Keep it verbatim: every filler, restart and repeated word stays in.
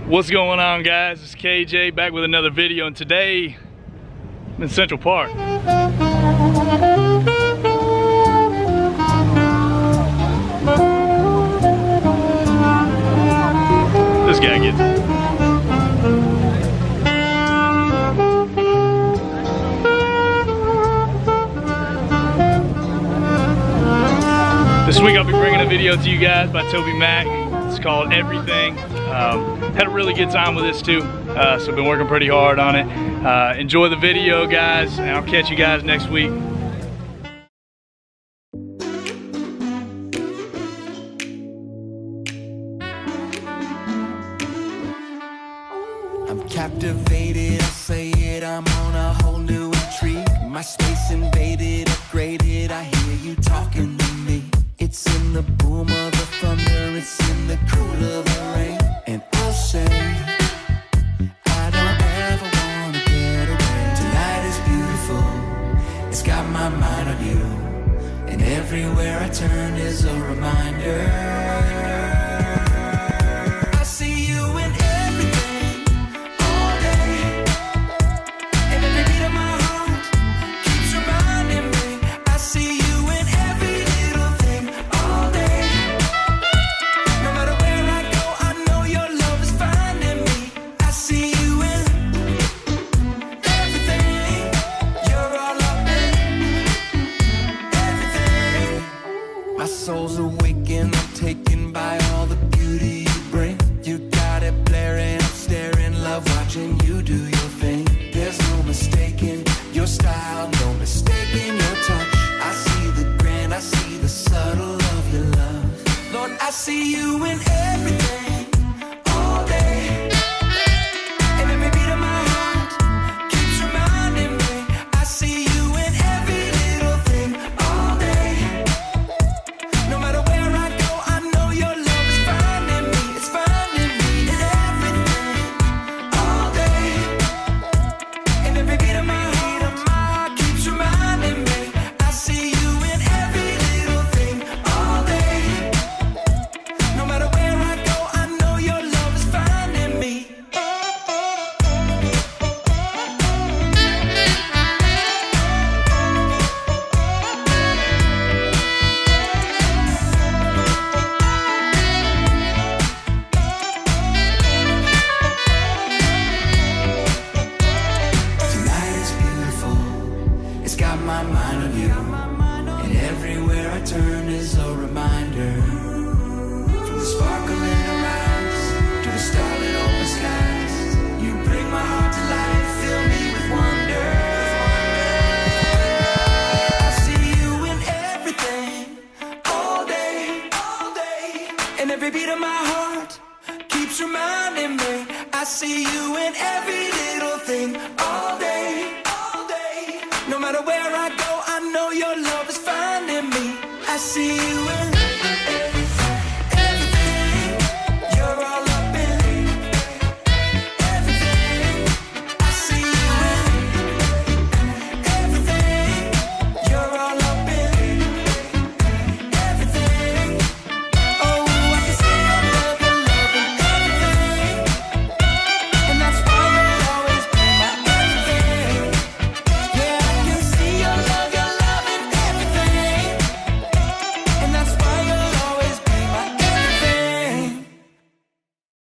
What's going on, guys? It's K J back with another video, and today I'm in Central Park. This guy gets it. This week I'll be bringing a video to you guys by TobyMac. It's called Everything. Um, had a really good time with this too, uh, so I've been working pretty hard on it. Uh, enjoy the video, guys, and I'll catch you guys next week. I'm captivated, I say it, I'm on a whole new intrigue. My space invaded, upgraded, I hear you talking to me. It's in the boom of the thunder, it's in the cool of the rain. And I'll say, I don't ever wanna get away. Tonight is beautiful, it's got my mind on you. And everywhere I turn is a reminder. Soul's awakened, I'm taken by all the beauty you bring. You got it blaring, I'm staring, love watching you do your thing. There's no mistaking your style, no mistaking your touch. I see the grand, I see the subtle of your love. Lord, I see you in everything, all day. And every beat of my heart keeps reminding me I see you in every little thing, all day. No matter where I go, I know your love is finding me. It's finding me in everything, all day. And every beat of my heart keeps reminding me I see you in every little thing, all day. No matter where I go, I know your love is finding me. Tonight is beautiful, it's got my mind on you. And everywhere I turn is a reminder. From the sparkle in your eyes to the starlit open skies, you bring my heart to life, fill me with wonder. I see you in everything, all day, all day. And every beat of my heart keeps reminding me I see you in